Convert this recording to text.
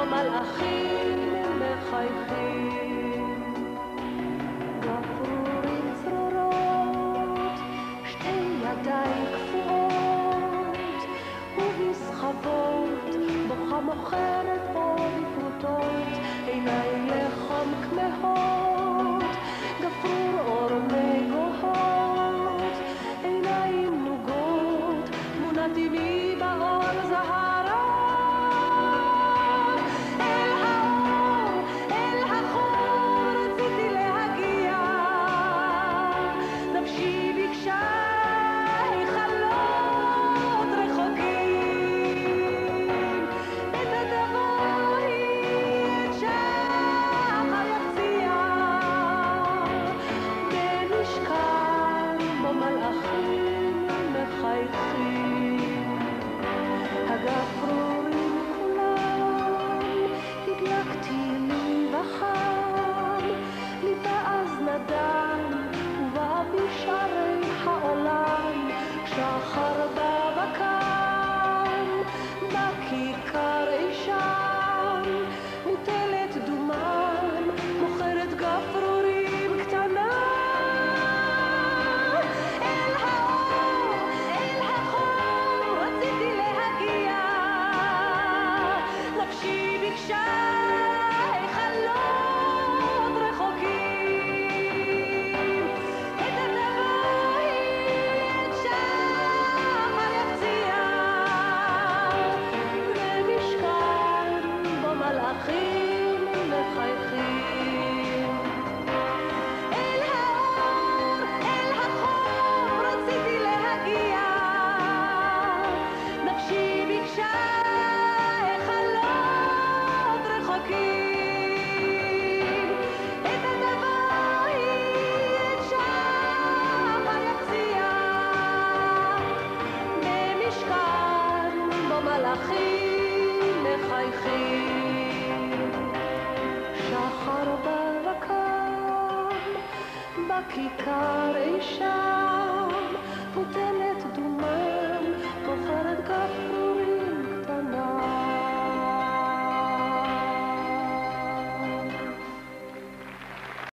במלאכים מחייכים. גפרורים צרורות, שתי ידיים קפואות ובסחבות, בוכה מוכרת עוד פרוטות, עיני לחם כמהות, גפרור אור מגוהות, עיניים נוגות, תמונת אמי באור זהרה. אל האור, אל החור רציתי להגיע, נפשי ביקשה חלומות רחוקים, את התבואי את שחר יפציע, במשכן בו מלאכים מחייכים. הגפרורים כולם הדלקתי לי בחם, מפאז נדם ובא בשערי העולם, שחר בא וקם בכיכר אי שם, מוטלת דומם מוכרת גפרורים קטנה. אל האור, אל החור רציתי להגיע, נפשי ביקשה חלומות רחוקים, את התבואי את שחר יפציע, במשכן בו מלאכים מחייכים. אל האור, אל החור רציתי להגיע, נפשי ביקשה חלומות רחוקים, את התבואי את שחר יפציע, במשכן בו מלאכים מחייכים. שחר בא וקם בכיכר אי שם, מוטלת